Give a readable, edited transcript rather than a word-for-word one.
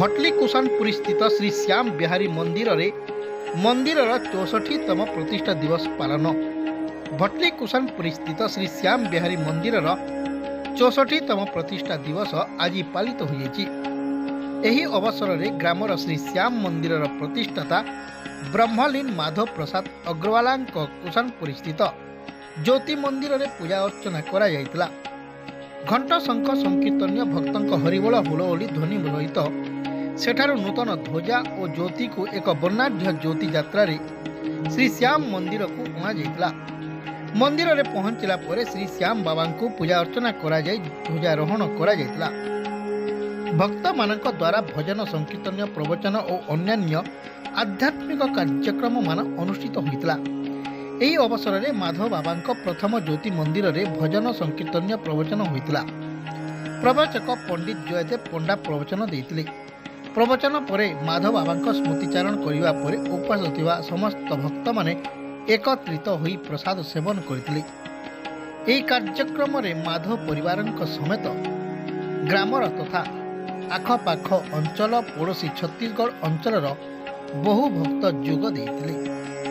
भटली कुशानपुरी स्थित श्री श्याम बिहारी मंदिर रे मंदिरर 64तम प्रतिष्ठा दिवस पालन। भटली कुशानपुरी स्थित श्री श्याम बिहारी मंदिरर 64तम प्रतिष्ठा दिवस आज पालित होइछि। एही अवसर में ग्रामर श्री श्याम मंदिरर प्रतिष्ठाता ब्रह्मलीन माधव प्रसाद अग्रवाला कुशानपुरी स्थित ज्योति मंदिर रे पूजा अर्चना करा जायतिला। घंट शंख संकीर्तन्य भक्तों हरिबोल हुलहुली ध्वनि सहित सेठार नूतन ध्वजा और ज्योति को एक वर्णाढ़ ज्योति यात्रा रे श्री श्याम मंदिर को अणाଯାଇଥିଲା। मंदिर रे पहुंचला परे श्री श्याम बाबा को पूजा अर्चना करा जाय ध्वजारोहण करा जायतिला। भक्त मानक द्वारा भजन संकीर्तन्य प्रवचन और अन्यान्य आध्यात्मिक कार्यक्रम मान अनुष्ठित होइतिला। एही अवसर में माधव बाबा प्रथम ज्योति मंदिर रे भजन संकीर्तन्य प्रवचन होइतिला। प्रवचक पंडित जयदेव पंडा प्रवचन देइतिले। प्रवचन परे माधव बाबा स्मृतिचारण करिवा परे उपस्थित थिबा समस्त भक्त माने एकत्रित होई प्रसाद सेवन करथिले। एही कार्यक्रम रे माधव परिवार समेत ग्रामर तथा आखपाख अंचल पड़ोशी छत्तीसगढ़ अंचलर बहु भक्त जोग देइतिले।